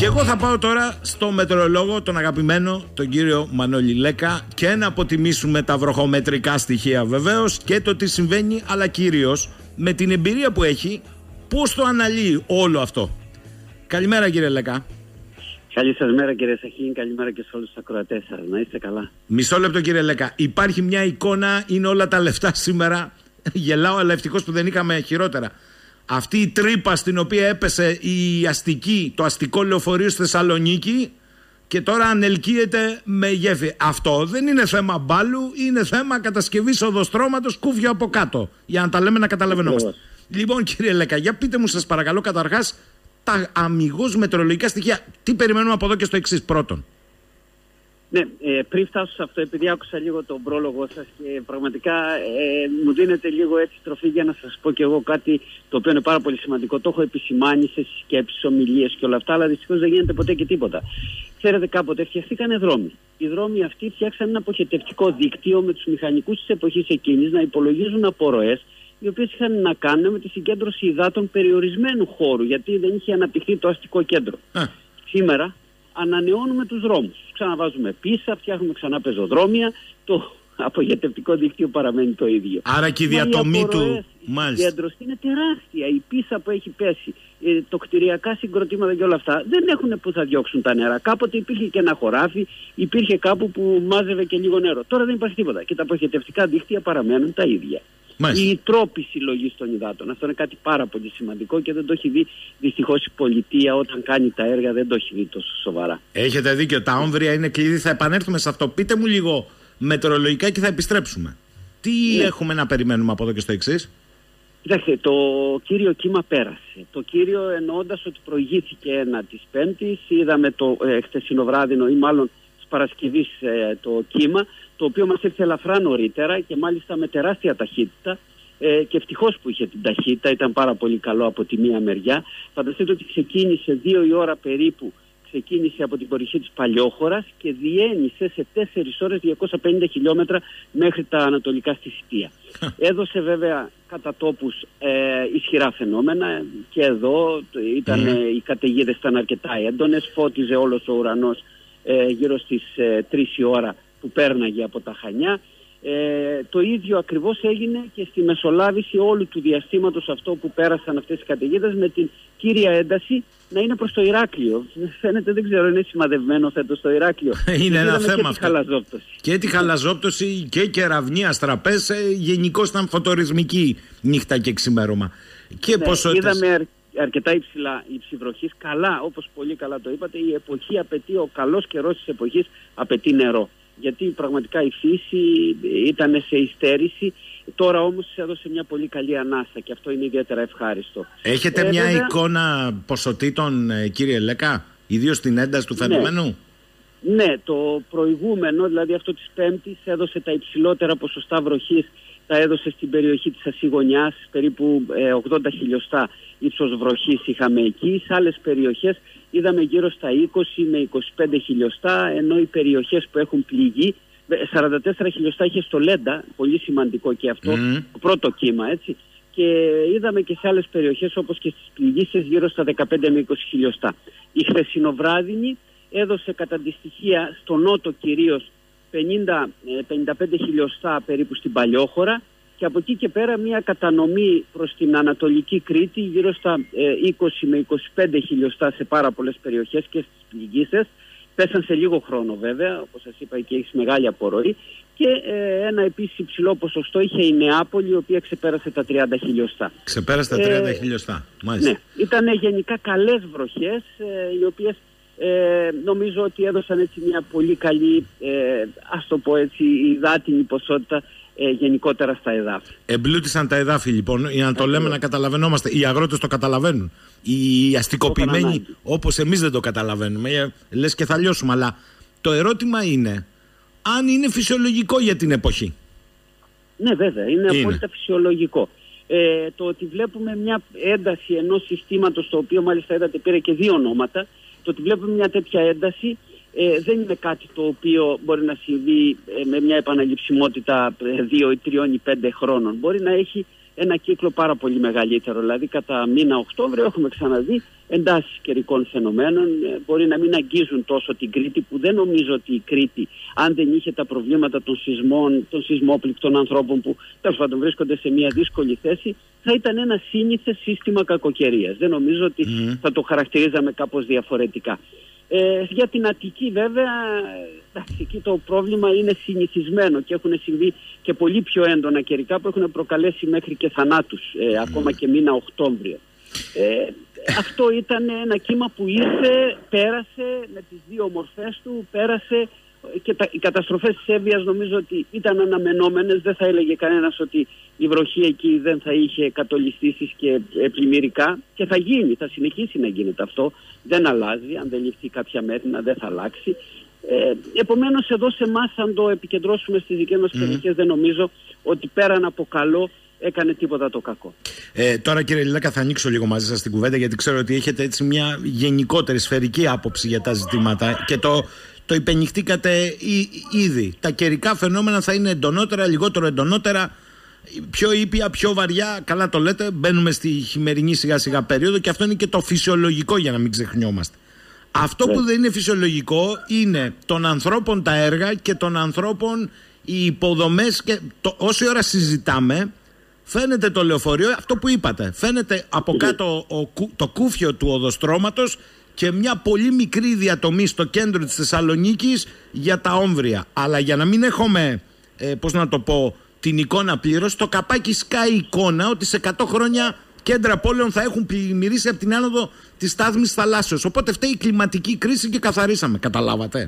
Και εγώ θα πάω τώρα στο μετεωρολόγο, τον αγαπημένο, τον κύριο Μανώλη Λέκα, και να αποτιμήσουμε τα βροχομετρικά στοιχεία βεβαίως και το τι συμβαίνει, αλλά κυρίως με την εμπειρία που έχει, πώς το αναλύει όλο αυτό. Καλημέρα κύριε Λέκα. Καλή σας μέρα κύριε Σαχίνη, καλημέρα και σε όλους τους ακροατές σας. Να είστε καλά. Μισό λεπτό κύριε Λέκα. Υπάρχει μια εικόνα, είναι όλα τα λεφτά σήμερα. Γελάω, αλλά ευτυχώς που δεν είχαμε χειρότερα. Αυτή η τρύπα στην οποία έπεσε το αστικό λεωφορείο στη Θεσσαλονίκη και τώρα ανελκύεται με γέφυρα. Αυτό δεν είναι θέμα μπάλου, είναι θέμα κατασκευής οδοστρώματος κούβιο από κάτω. Για να τα λέμε να καταλαβαίνόμαστε. Λοιπόν κύριε Λέκα, για πείτε μου σας παρακαλώ καταρχάς τα αμιγώς μετεωρολογικά στοιχεία. Τι περιμένουμε από εδώ και στο εξής? Πρώτον. Ναι, πριν φτάσω σε αυτό, επειδή άκουσα λίγο τον πρόλογο σας και πραγματικά μου δίνετε λίγο έτσι τροφή για να σας πω και εγώ κάτι το οποίο είναι πάρα πολύ σημαντικό. Το έχω επισημάνει σε σκέψεις, ομιλίες και όλα αυτά, αλλά δυστυχώς δεν γίνεται ποτέ και τίποτα. Ξέρετε, κάποτε φτιαχτήκανε δρόμοι. Οι δρόμοι αυτοί φτιάξαν ένα αποχετευτικό δίκτυο με τους μηχανικούς της εποχής εκείνης να υπολογίζουν απορροές, οι οποίες είχαν να κάνουν με τη συγκέντρωση υδάτων περιορισμένου χώρου, γιατί δεν είχε αναπτυχθεί το αστικό κέντρο. Σήμερα ανανεώνουμε τους δρόμους. Ξαναβάζουμε πίσα, φτιάχνουμε ξανά πεζοδρόμια, το απογετευτικό δίκτυο παραμένει το ίδιο. Άρα και η διατομή του. Η συγκέντρωση είναι τεράστια. Η πίσα που έχει πέσει, το κτηριακά συγκροτήματα και όλα αυτά δεν έχουν που θα διώξουν τα νερά. Κάποτε υπήρχε και ένα χωράφι, υπήρχε κάπου που μάζευε και λίγο νερό. Τώρα δεν υπάρχει τίποτα. Και τα απογετευτικά δίκτυα παραμένουν τα ίδια. Η τρόπη συλλογής των υδάτων. Αυτό είναι κάτι πάρα πολύ σημαντικό και δεν το έχει δει δυστυχώς η πολιτεία όταν κάνει τα έργα, δεν το έχει δει τόσο σοβαρά. Έχετε δίκιο. Τα όμβρια είναι κλειδί. Θα επανέλθουμε σε αυτό. Πείτε μου λίγο μετεωρολογικά και θα επιστρέψουμε. Τι έχουμε να περιμένουμε από εδώ και στο εξής? Κοιτάξτε, το κύριο κύμα πέρασε. Το κύριο εννοώντας ότι προηγήθηκε ένα της Πέμπτης. Είδαμε το χθεσινοβράδινο ή μάλλον της Παρασκευής το κύμα, το οποίο μας ήρθε ελαφρά νωρίτερα και μάλιστα με τεράστια ταχύτητα και ευτυχώς που είχε την ταχύτητα, ήταν πάρα πολύ καλό από τη μία μεριά. Φανταστείτε ότι ξεκίνησε 2 η ώρα περίπου, ξεκίνησε από την περιοχή της Παλιόχωρας και διένυσε σε 4 ώρες 250 χιλιόμετρα μέχρι τα ανατολικά στη Σιτία. Έδωσε βέβαια κατά τόπους ισχυρά φαινόμενα και εδώ οι καταιγίδες ήταν αρκετά έντονες, φώτιζε όλος ο ουρανός γύρω στις 3 η ώρα που πέρναγε από τα Χανιά. Το ίδιο ακριβώς έγινε και στη μεσολάβηση όλου του διαστήματος αυτό που πέρασαν αυτές οι καταιγίδες, με την κύρια ένταση να είναι προς το Ηράκλειο. Φαίνεται, δεν ξέρω, είναι σημαδευμένο φέτος το Ηράκλειο. Είναι ένα θέμα αυτό. Χαλαζόπτωση. Και τη χαλαζόπτωση και κεραυνοί, αστραπές, γενικώς ήταν φωτορισμική νύχτα και ξημέρωμα. Και είδαμε αρκετά υψηλή βροχής. Καλά, όπως πολύ καλά το είπατε, η εποχή απαιτεί, ο καλός καιρός της εποχής απαιτεί νερό. Γιατί πραγματικά η φύση ήταν σε υστέρηση. Τώρα όμως έδωσε μια πολύ καλή ανάσα και αυτό είναι ιδιαίτερα ευχάριστο. Έχετε μια εικόνα ποσοτήτων, κύριε Λέκα, ιδίως στην ένταση του φαινομένου? Ναι, το προηγούμενο, δηλαδή αυτό της Πέμπτης, έδωσε τα υψηλότερα ποσοστά βροχής. Τα έδωσε στην περιοχή της Ασσηγωνιάς, περίπου 80 χιλιοστά ύψος βροχής είχαμε εκεί. Σε άλλες περιοχές είδαμε γύρω στα 20 με 25 χιλιοστά, ενώ οι περιοχές που έχουν πληγεί, 44 χιλιοστά είχε στο Λέντα, πολύ σημαντικό και αυτό, το πρώτο κύμα, έτσι. Και είδαμε και σε άλλες περιοχές όπως και στις πληγήσεις γύρω στα 15 με 20 χιλιοστά. Η χθεσινοβράδυνη έδωσε κατά τη στοιχεία στο νότο κυρίως 50-55 χιλιοστά περίπου στην Παλιόχωρα και από εκεί και πέρα μια κατανομή προς την Ανατολική Κρήτη γύρω στα 20 με 25 χιλιοστά σε πάρα πολλές περιοχές και στις πληγήσεις. Πέσαν σε λίγο χρόνο βέβαια, όπως σας είπα, και έχει μεγάλη απορροή. Και ένα επίσης υψηλό ποσοστό είχε η Νεάπολη, η οποία ξεπέρασε τα 30 χιλιοστά. Ξεπέρασε τα 30 χιλιοστά, μάλιστα. Ναι, ήταν γενικά καλές βροχές, οι οποίες νομίζω ότι έδωσαν έτσι μια πολύ καλή, ας το πω έτσι, υδάτινη ποσότητα γενικότερα στα εδάφη. Εμπλούτησαν τα εδάφη λοιπόν, για να το λέμε να καταλαβαίνόμαστε. Οι αγρότες το καταλαβαίνουν. Οι αστικοποιημένοι, όπως εμείς δεν το καταλαβαίνουμε, λες και θα λιώσουμε. Αλλά το ερώτημα είναι αν είναι φυσιολογικό για την εποχή. Ναι, βέβαια, είναι απόλυτα φυσιολογικό. Το ότι βλέπουμε μια ένταση ενός συστήματος, το οποίο μάλιστα είδατε πήρε και 2 ονόματα, το ότι βλέπουμε μια τέτοια ένταση δεν είναι κάτι το οποίο μπορεί να συμβεί με μια επαναληψιμότητα 2 ή 3 ή 5 χρόνων. Μπορεί να έχει ένα κύκλο πάρα πολύ μεγαλύτερο. Δηλαδή κατά μήνα Οκτώβριο έχουμε ξαναδεί εντάσεις καιρικών φαινομένων. Μπορεί να μην αγγίζουν τόσο την Κρήτη, που δεν νομίζω ότι η Κρήτη, αν δεν είχε τα προβλήματα των σεισμών, των σεισμόπληκτων ανθρώπων που τέλος πάντων βρίσκονται σε μια δύσκολη θέση, θα ήταν ένα σύνηθες σύστημα κακοκαιρίας. Δεν νομίζω ότι θα το χαρακτηρίζαμε κάπως διαφορετικά. Για την Αττική βέβαια, εκεί το πρόβλημα είναι συνηθισμένο και έχουν συμβεί και πολύ πιο έντονα καιρικά που έχουν προκαλέσει μέχρι και θανάτους, ακόμα και μήνα Οκτώβριο. Αυτό ήταν ένα κύμα που ήρθε, πέρασε με τις δύο μορφές του, πέρασε και οι καταστροφές της Εύβοιας νομίζω ότι ήταν αναμενόμενες. Δεν θα έλεγε κανένας ότι η βροχή εκεί δεν θα είχε κατολιστήσεις και πλημμυρικά, και θα γίνει, θα συνεχίσει να γίνεται αυτό, δεν αλλάζει, αν δεν ληφθεί κάποια μέτρα δεν θα αλλάξει. Επομένως εδώ σε εμάς, αν το επικεντρώσουμε στις δικές μας περιοχές, δεν νομίζω ότι πέραν από καλό έκανε τίποτα το κακό. Τώρα κύριε Λιλάκα, θα ανοίξω λίγο μαζί σας την κουβέντα, γιατί ξέρω ότι έχετε έτσι μια γενικότερη σφαιρική άποψη για τα ζητήματα και το υπενηχτήκατε ήδη. Τα καιρικά φαινόμενα θα είναι εντονότερα, λιγότερο εντονότερα, πιο ήπια, πιο βαριά. Καλά το λέτε, μπαίνουμε στη χειμερινή σιγά σιγά περίοδο και αυτό είναι και το φυσιολογικό, για να μην ξεχνιόμαστε. Αυτό που δεν είναι φυσιολογικό είναι των ανθρώπων τα έργα και των ανθρώπων οι υποδομές, και όση ώρα συζητάμε φαίνεται το λεωφορείο, αυτό που είπατε, φαίνεται από κάτω το κούφιο του οδοστρώματος και μια πολύ μικρή διατομή στο κέντρο της Θεσσαλονίκης για τα όμβρια. Αλλά για να μην έχουμε, πώς να το πω, την εικόνα πλήρως, το καπάκι σκάει η εικόνα ότι σε 100 χρόνια κέντρα πόλεων θα έχουν πλημμυρίσει από την άνοδο της στάθμης θαλάσσεως. Οπότε φταίει η κλιματική κρίση και καθαρίσαμε. Καταλάβατε?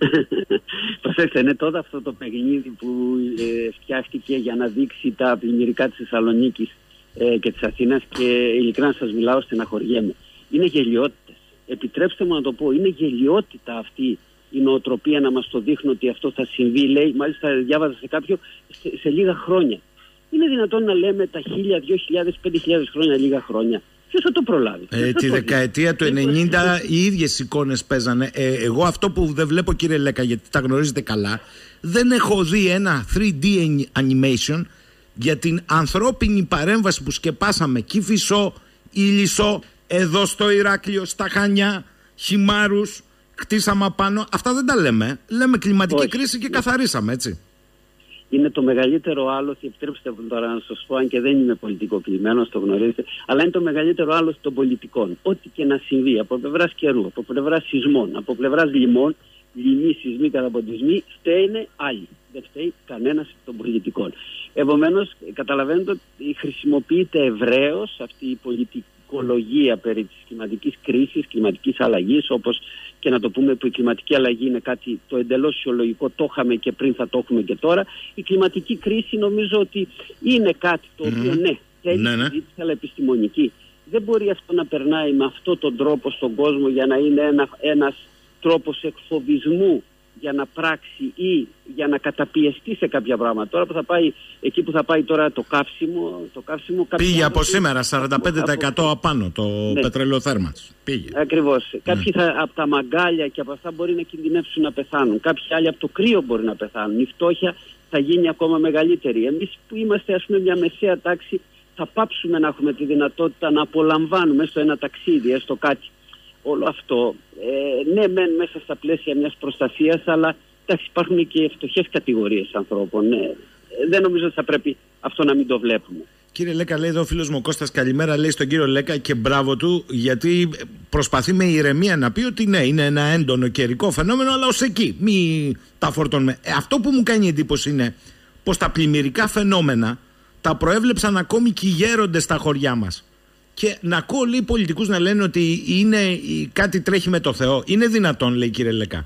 Προσέξτε, είναι τότε αυτό το παιχνίδι που φτιάχτηκε για να δείξει τα πλημμυρικά της Θεσσαλονίκης και της Αθήνας, και ειλικρινά σας μιλάω, στεναχωριέμαι. Είναι γελιότητες. Επιτρέψτε μου να το πω, είναι γελιότητα αυτή η νοοτροπία να μας το δείχνει ότι αυτό θα συμβεί. Λέει, μάλιστα διάβαζα σε κάποιο, σε λίγα χρόνια. Είναι δυνατόν να λέμε τα 1000, 2000, 5000 χρόνια λίγα χρόνια? Ποιος θα το προλάβει? Τη δεκαετία του 90 οι ίδιες εικόνες παίζανε. Εγώ αυτό που δεν βλέπω, κύριε Λέκα, γιατί τα γνωρίζετε καλά, δεν έχω δει ένα 3D animation για την ανθρώπινη παρέμβαση που σκεπάσαμε Κηφισό, Ήλισσο, εδώ στο Ηράκλειο, στα Χανιά, Χυμάρους, χτίσαμε απάνω. Αυτά δεν τα λέμε. Λέμε κλιματική κρίση και καθαρίσαμε, έτσι. Είναι το μεγαλύτερο άλοθη, επιτρέψτε τώρα να σας πω, αν και δεν είμαι πολιτικοποιημένος, το γνωρίζετε, αλλά είναι το μεγαλύτερο άλοθη των πολιτικών. Ό,τι και να συμβεί, από πλευράς καιρού, από πλευράς σεισμών, από πλευράς λοιμών, λοιμοί, σεισμοί, καταποντισμοί, φταίνε άλλοι. Δεν φταίει κανένας των πολιτικών. Επομένως, καταλαβαίνετε ότι χρησιμοποιείται ευρέως αυτή η πολιτικολογία περί της κλιματικής κρίσης, κλιματικής αλλαγής, όπως και να το πούμε που η κλιματική αλλαγή είναι κάτι το εντελώς φυσιολογικό, το είχαμε και πριν, θα το έχουμε και τώρα. Η κλιματική κρίση νομίζω ότι είναι κάτι το οποίο θέλει συζήτηση, αλλά επιστημονική. Δεν μπορεί αυτό να περνάει με αυτόν τον τρόπο στον κόσμο για να είναι ένας τρόπος εκφοβισμού για να πράξει ή για να καταπιεστεί σε κάποια πράγματα. Τώρα που θα πάει, εκεί που θα πάει τώρα το καύσιμο πήγε από σήμερα 45% απάνω το πετρελαιοθέρμανση. Πήγε. Ακριβώς. Κάποιοι από τα μαγκάλια και από αυτά μπορεί να κινδυνεύσουν να πεθάνουν. Κάποιοι άλλοι από το κρύο μπορεί να πεθάνουν. Η φτώχεια θα γίνει ακόμα μεγαλύτερη. Εμείς που είμαστε, ας πούμε, μια μεσαία τάξη, θα πάψουμε να έχουμε τη δυνατότητα να απολαμβάνουμε στο ένα ταξίδι, έστω κάτι. Όλο αυτό, ναι, μεν μέσα στα πλαίσια μιας προστασίας, αλλά υπάρχουν και φτωχές κατηγορίες ανθρώπων. Δεν νομίζω ότι θα πρέπει αυτό να μην το βλέπουμε. Κύριε Λέκα, λέει εδώ ο φίλος μου ο Κώστας, καλημέρα, λέει στον κύριο Λέκα, και μπράβο του, γιατί προσπαθεί με ηρεμία να πει ότι ναι, είναι ένα έντονο καιρικό φαινόμενο, αλλά ως εκεί, μη τα φορτώνουμε. Αυτό που μου κάνει εντύπωση είναι πως τα πλημμυρικά φαινόμενα τα προέβλεψαν ακόμη και οι γέροντες στα χωριά μας. Και να ακούω λίγοι πολιτικούς να λένε ότι κάτι τρέχει με το Θεό. Είναι δυνατόν, λέει, κύριε Λέκα?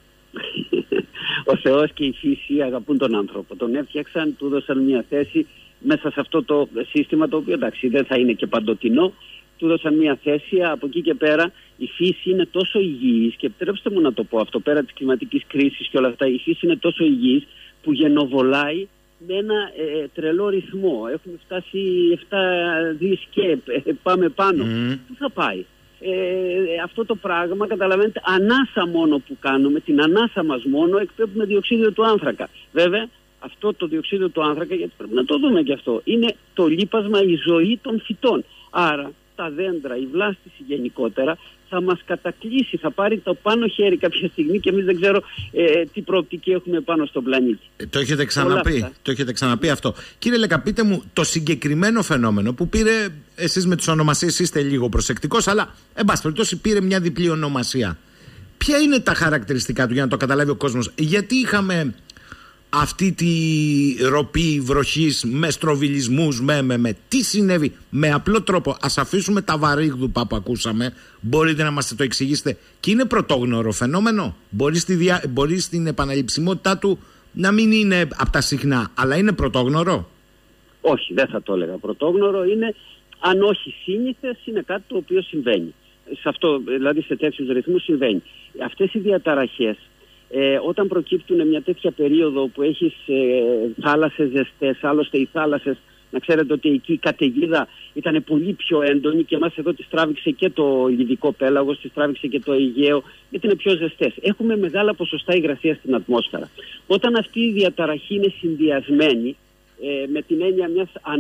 Ο Θεός και η φύση αγαπούν τον άνθρωπο. Τον έφτιαξαν, του δώσαν μια θέση μέσα σε αυτό το σύστημα, το οποίο εντάξει δεν θα είναι και παντοτινό. Του δώσαν μια θέση. Από εκεί και πέρα η φύση είναι τόσο υγιής, και επιτρέψτε μου να το πω αυτό, πέρα της κλιματικής κρίσης και όλα αυτά, η φύση είναι τόσο υγιής που γενοβολάει με ένα τρελό ρυθμό. Έχουμε φτάσει 7 δις και πάμε πάνω. Πού θα πάει? Αυτό το πράγμα, καταλαβαίνετε, ανάσα μόνο που κάνουμε, την ανάσα μας μόνο, εκπέμπουμε διοξείδιο του άνθρακα. Βέβαια, αυτό το διοξείδιο του άνθρακα, γιατί πρέπει να το δούμε και αυτό, είναι το λίπασμα, η ζωή των φυτών. Άρα τα δέντρα, η βλάστηση γενικότερα θα μας κατακλείσει, θα πάρει το πάνω χέρι κάποια στιγμή και εμείς δεν ξέρω τι προοπτική έχουμε πάνω στον πλανήτη. Το έχετε ξαναπεί αυτό. Κύριε Λέκα, πείτε μου το συγκεκριμένο φαινόμενο που πήρε, εσείς με τις ονομασίες είστε λίγο προσεκτικός, αλλά εν πάση περιπτώσει πήρε μια διπλή ονομασία. Ποια είναι τα χαρακτηριστικά του για να το καταλάβει ο κόσμος? Γιατί είχαμε αυτή τη ροπή βροχής με στροβιλισμούς, τι συνέβη? Με απλό τρόπο, ας αφήσουμε τα βαρύγδουπα που ακούσαμε, μπορείτε να μας το εξηγήσετε? Και είναι πρωτόγνωρο φαινόμενο? Μπορεί στην επαναληψιμότητά του να μην είναι από τα συχνά, αλλά είναι πρωτόγνωρο? Όχι, δεν θα το έλεγα πρωτόγνωρο. Είναι, αν όχι σύνηθες, είναι κάτι το οποίο συμβαίνει. Σε αυτό, δηλαδή σε τέτοιους ρυθμούς συμβαίνει. Αυτές οι διαταραχές, όταν προκύπτουν μια τέτοια περίοδο που έχεις θάλασσες ζεστές, άλλωστε οι θάλασσες, να ξέρετε ότι εκεί η καταιγίδα ήταν πολύ πιο έντονη και εμάς εδώ τις τράβηξε και το Λιβικό πέλαγος, τις τράβηξε και το Αιγαίο, γιατί είναι πιο ζεστές. Έχουμε μεγάλα ποσοστά υγρασία στην ατμόσφαιρα. Όταν αυτή η διαταραχή είναι συνδυασμένη με την έννοια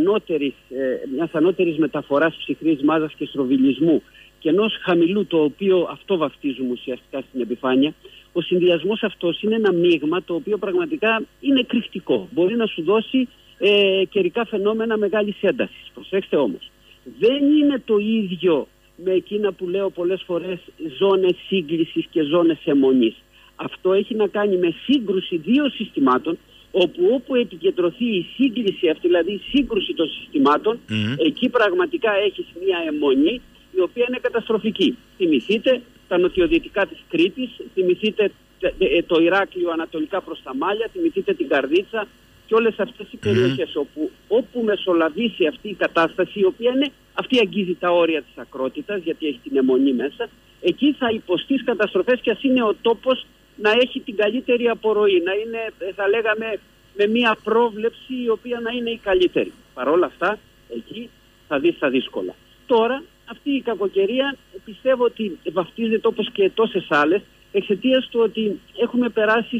μιας ανώτερης μεταφοράς ψυχρής μάζας και στροβιλισμού και ενός χαμηλού, το οποίο αυτό βαφτίζουμε ουσιαστικά στην επιφάνεια, ο συνδυασμός αυτός είναι ένα μείγμα το οποίο πραγματικά είναι εκρηκτικό. Μπορεί να σου δώσει καιρικά φαινόμενα μεγάλης έντασης. Προσέξτε όμως, δεν είναι το ίδιο με εκείνα που λέω πολλές φορές ζώνες σύγκλησης και ζώνες αιμονής. Αυτό έχει να κάνει με σύγκρουση δύο συστημάτων, όπου επικεντρωθεί η σύγκληση αυτή, δηλαδή η σύγκρουση των συστημάτων, εκεί πραγματικά έχεις μια αιμονή η οποία είναι καταστροφική. Θυμηθείτε τα νοτιοδυτικά της Κρήτης, θυμηθείτε το Ηράκλειο ανατολικά προς τα Μάλια, θυμηθείτε την Καρδίτσα και όλες αυτές οι περιοχές όπου μεσολαβήσει αυτή η κατάσταση, η οποία είναι, αυτή αγγίζει τα όρια της ακρότητας, γιατί έχει την αιμονή μέσα, εκεί θα υποστείς καταστροφές και ας είναι ο τόπος να έχει την καλύτερη απορροή, να είναι, θα λέγαμε, με μια πρόβλεψη η οποία να είναι η καλύτερη. Παρ' όλα αυτά, εκεί θα δεις τα δύσκολα. Τώρα, αυτή η κακοκαιρία πιστεύω ότι βαφτίζεται όπως και τόσες άλλες, εξαιτίας του ότι έχουμε περάσει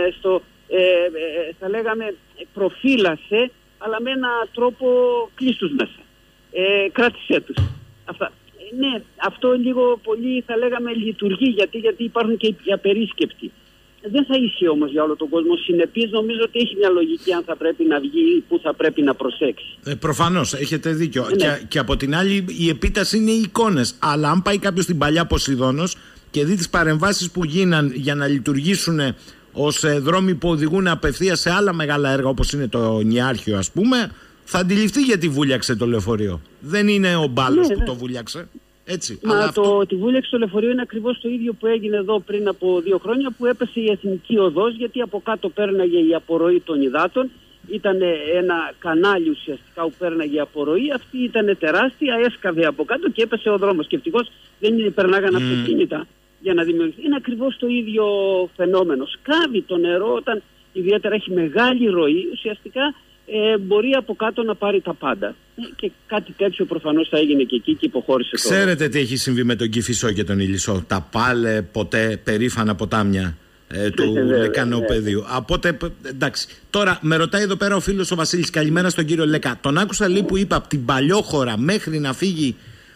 θα λέγαμε, προφύλασε, αλλά με έναν τρόπο κλείστους μέσα. Κράτησέ τους. Αυτά. Ναι, αυτό λίγο πολύ θα λέγαμε λειτουργεί, γιατί υπάρχουν και οι απερίσκεπτοι. Δεν θα ίσχυε όμως για όλο τον κόσμο. Συνεπής νομίζω ότι έχει μια λογική αν θα πρέπει να βγει, που θα πρέπει να προσέξει. Προφανώς, έχετε δίκιο. Και από την άλλη η επίταση είναι οι εικόνες. Αλλά αν πάει κάποιος στην παλιά Ποσειδώνος και δει τις παρεμβάσεις που γίναν για να λειτουργήσουν ως δρόμοι που οδηγούν απευθείας σε άλλα μεγάλα έργα, όπως είναι το Νιάρχιο ας πούμε, θα αντιληφθεί γιατί βούλιαξε το λεωφορείο. Δεν είναι ο Μπάλος που το βούλιαξε. Έτσι, μα τη βούλιαξη στο λεωφορείο είναι ακριβώς το ίδιο που έγινε εδώ πριν από 2 χρόνια, που έπεσε η Εθνική Οδός, γιατί από κάτω πέρναγε η απορροή των υδάτων. Ήταν ένα κανάλι ουσιαστικά που πέρναγε η απορροή, αυτή ήταν τεράστια, έσκαβε από κάτω και έπεσε ο δρόμος. Και ευτυχώς δεν περνάγαν αυτοκίνητα για να δημιουργηθεί. Είναι ακριβώς το ίδιο φαινόμενο. Σκάβει το νερό όταν ιδιαίτερα έχει μεγάλη ροή, ουσιαστικά μπορεί από κάτω να πάρει τα πάντα. Και κάτι τέτοιο προφανώς θα έγινε και εκεί και υποχώρησε. Ξέρετε τι έχει συμβεί με τον Κηφισό και τον Ηλισσό, τα πάλε ποτέ περήφανα ποτάμια του Λεκανοπεδίου. Οπότε, εντάξει. Τώρα με ρωτάει εδώ πέρα ο φίλος ο Βασίλης, καλημέρα στον κύριο Λέκα. Τον άκουσα λίγο που είπα από την Παλιόχώρα μέχρι να φύγει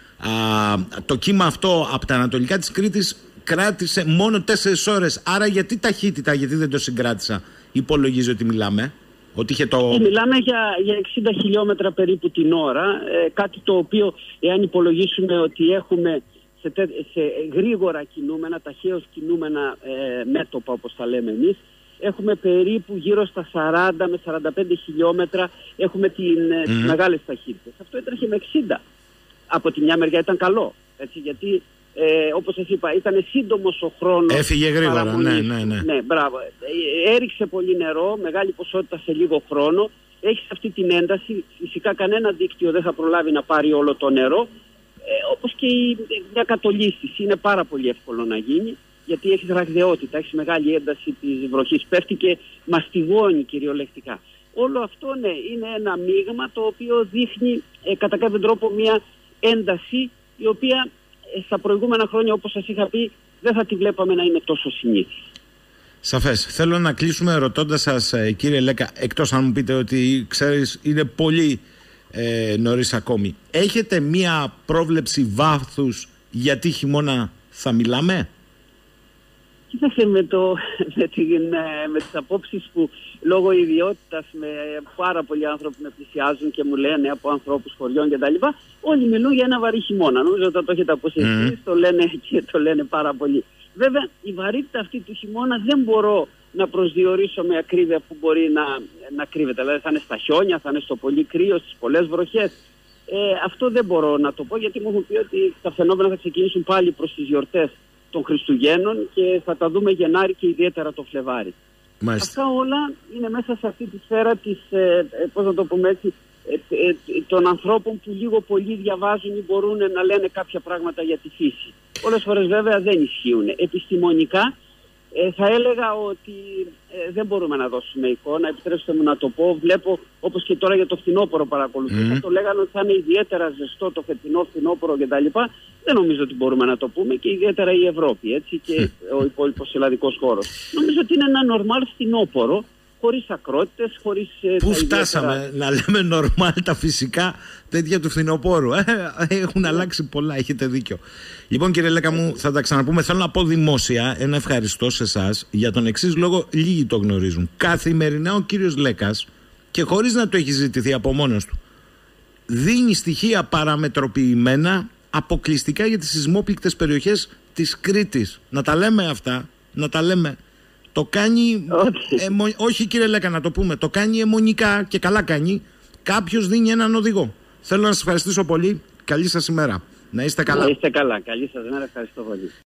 το κύμα αυτό από τα ανατολικά της Κρήτης κράτησε μόνο 4 ώρες. Άρα γιατί ταχύτητα, γιατί δεν το συγκράτησα? Υπολογίζω ότι μιλάμε. Ότι είχε μιλάμε για 60 χιλιόμετρα περίπου την ώρα, κάτι το οποίο, εάν υπολογίσουμε ότι έχουμε σε γρήγορα κινούμενα, ταχαίως κινούμενα μέτωπα όπως τα λέμε εμείς, έχουμε περίπου γύρω στα 40 με 45 χιλιόμετρα, έχουμε τις μεγάλες ταχύτητες. Αυτό έτρεχε με 60. Από τη μια μεριά ήταν καλό, έτσι, γιατί όπως σας είπα, ήταν σύντομος ο χρόνος. Έφυγε γρήγορα, ναι. Ναι, μπράβο. Έριξε πολύ νερό, μεγάλη ποσότητα σε λίγο χρόνο. Έχεις αυτή την ένταση. Φυσικά κανένα δίκτυο δεν θα προλάβει να πάρει όλο το νερό. Όπως και μια κατολίσθηση. Είναι πάρα πολύ εύκολο να γίνει, γιατί έχεις ραγδαιότητα, έχεις μεγάλη ένταση της βροχής. Πέφτει και μαστιγώνει κυριολεκτικά. Όλο αυτό, ναι, είναι ένα μείγμα το οποίο δείχνει κατά κάποιο τρόπο μια ένταση η οποία στα προηγούμενα χρόνια, όπως σας είχα πει, δεν θα τη βλέπαμε να είναι τόσο συνήθις. Σαφές. Θέλω να κλείσουμε ρωτώντας σας, κύριε Λέκα, εκτός αν μου πείτε ότι ξέρεις είναι πολύ νωρίς ακόμη. Έχετε μία πρόβλεψη βάθους γιατί χειμώνα θα μιλάμε? Κοίταξε, με τις απόψεις που λόγω ιδιότητας με πάρα πολλοί άνθρωποι με πλησιάζουν και μου λένε από ανθρώπους χωριών κτλ. Όλοι μιλούν για ένα βαρύ χειμώνα. Νομίζω ότι το έχετε ακούσει εσείς, το λένε και το λένε πάρα πολύ. Βέβαια, η βαρύτητα αυτή του χειμώνα δεν μπορώ να προσδιορίσω με ακρίβεια που μπορεί να κρύβεται. Δηλαδή θα είναι στα χιόνια, θα είναι στο πολύ κρύο, στις πολλές βροχές. Αυτό δεν μπορώ να το πω, γιατί μου έχουν πει ότι τα φαινόμενα θα ξεκινήσουν πάλι προς τις γιορτές των Χριστουγέννων και θα τα δούμε Γενάρη και ιδιαίτερα το Φλεβάρι. Μάλιστα. Αυτά όλα είναι μέσα σε αυτή τη σφαίρα της, πώς να το πούμε έτσι, των ανθρώπων που λίγο πολύ διαβάζουν ή μπορούν να λένε κάποια πράγματα για τη φύση. Πολλές φορές βέβαια δεν ισχύουν. Επιστημονικά θα έλεγα ότι δεν μπορούμε να δώσουμε εικόνα. Επιτρέψτε μου να το πω. Βλέπω, όπως και τώρα για το φθινόπωρο παρακολουθούσα, το λέγανε ότι θα είναι ιδιαίτερα ζεστό το φετινό φθινόπωρο κτλ. Δεν νομίζω ότι μπορούμε να το πούμε, και ιδιαίτερα η Ευρώπη, έτσι, και ο υπόλοιπος ελλαδικός χώρος. Νομίζω ότι είναι ένα νορμάλ φθινόπωρο, χωρίς ακρότητες, χωρίς... Πού φτάσαμε να λέμε νορμάλ τα φυσικά τέτοια του φθινοπόρου? Έχουν αλλάξει πολλά, έχετε δίκιο. Λοιπόν, κύριε Λέκα μου, θα τα ξαναπούμε. Θέλω να πω δημόσια ένα ευχαριστώ σε εσάς για τον εξής λόγο, λίγοι το γνωρίζουν. Καθημερινά ο κύριος Λέκας, και χωρίς να το έχει ζητηθεί από μόνος του, δίνει στοιχεία παραμετροποιημένα αποκλειστικά για τις σεισμόπληκτες περιοχές της Κρήτης. Να τα λέμε αυτά, να τα λέμε. Το κάνει, όχι κύριε Λέκα, να το πούμε, το κάνει αιμονικά και καλά κάνει. Κάποιος δίνει έναν οδηγό. Θέλω να σας ευχαριστήσω πολύ. Καλή σας ημέρα. Να είστε καλά. Να είστε καλά. Καλή σας ημέρα. Ευχαριστώ πολύ.